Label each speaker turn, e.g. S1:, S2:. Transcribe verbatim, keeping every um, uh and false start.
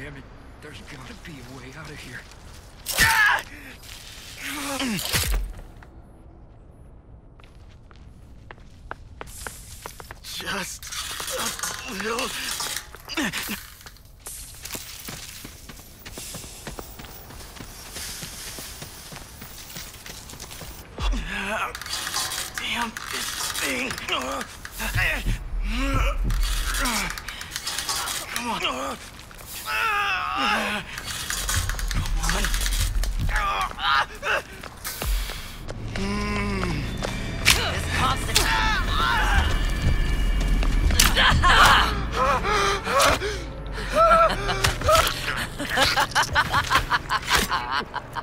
S1: damn it. There's gotta be a way out of here. Just a little... Damn this thing! Come on. Come on. Mm.
S2: This constant... Ha ha ha ha!